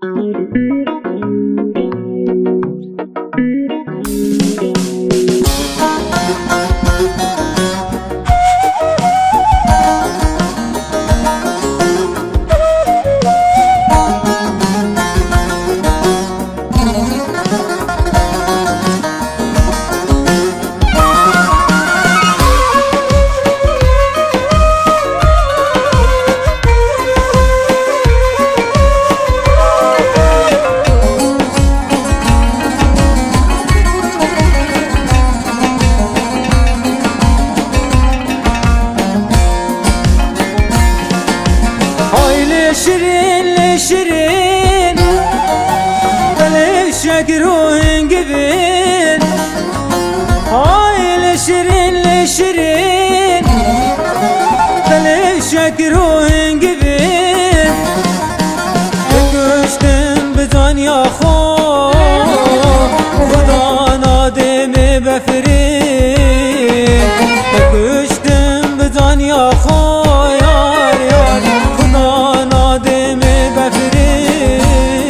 Şirin şirin Eşek ruhun gibi Aile şirin şirin Eşek ruhun gibi Öküştüm bizan ya xo Xudan ademi befirin Öküştüm bizan ya xo Yar yar Xudan ademi befirin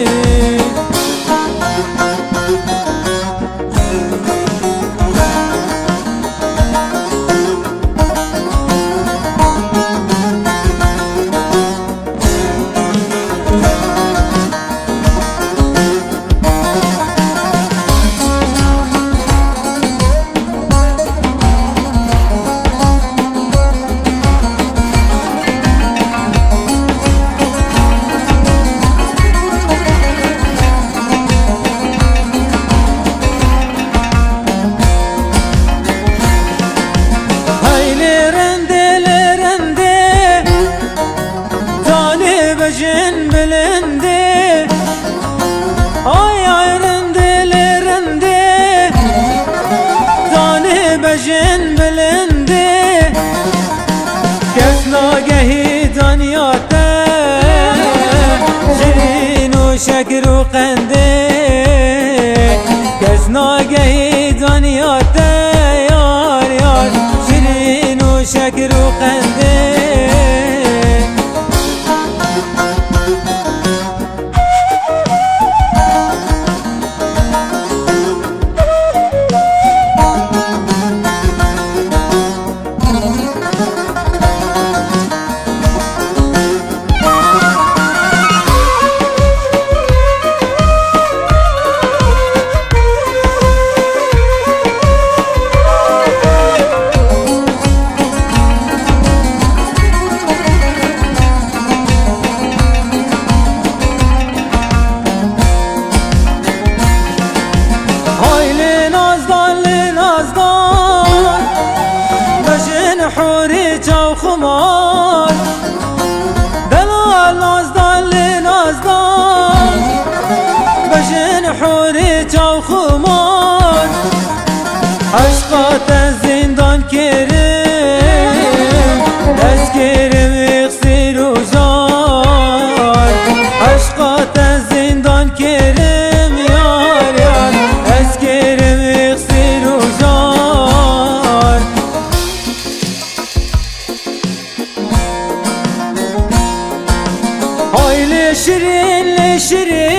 Bejin bilindi Ay ay rindi rindi Zani bejin bilindi Kes nagehi daniyate Şirin u şekir u qendi Kes nagehi daniyate Yar yar Şirin u şekir u qendi حوری چاو خمار دلال نازدان لی نازدان بشن حوری چاو خمار عشقات زندان کریم دست کریم اقصیر و جار عشقات زندان کریم یار یار دست کریم اقصیر و جار Aile şirin şirin